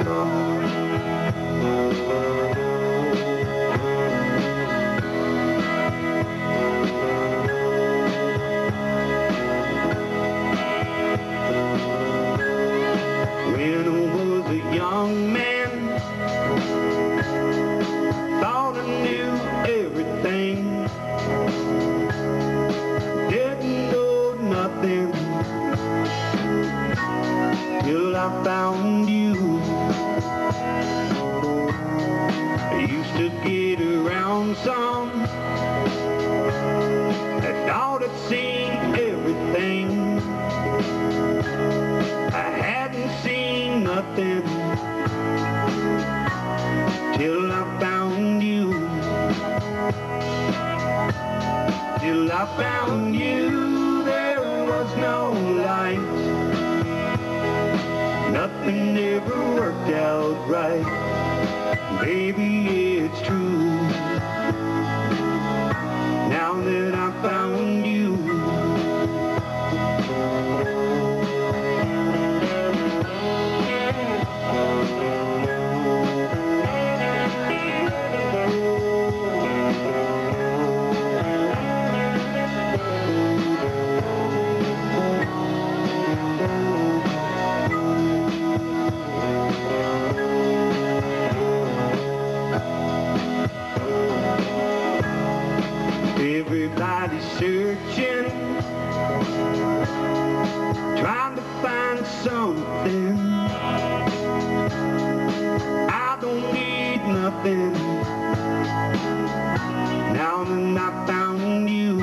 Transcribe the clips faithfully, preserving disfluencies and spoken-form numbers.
When I was a young man, thought I knew everything, didn't know nothing till I found you. I used to get around some, I thought I'd seen everything, I hadn't seen nothing till I found you. Till I found you, there was no light. Nothing ever worked out right. Baby, it's true. Now that I found you. Everybody's searching, trying to find something. I don't need nothing now that I found you.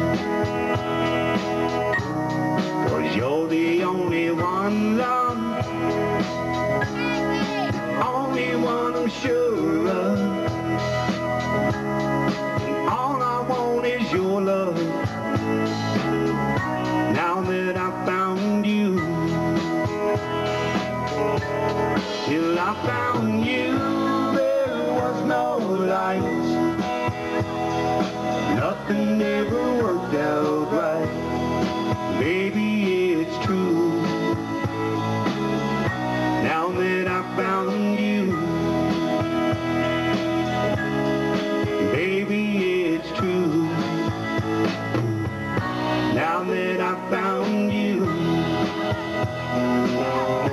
'Cause you're the only one, love, only one I'm sure of. All I want is your love. Now that I found you. Till I found you, there was no light. Nothing ever worked out right. Baby, it's true. Now that I found you. Baby, it's true. Now that I found you.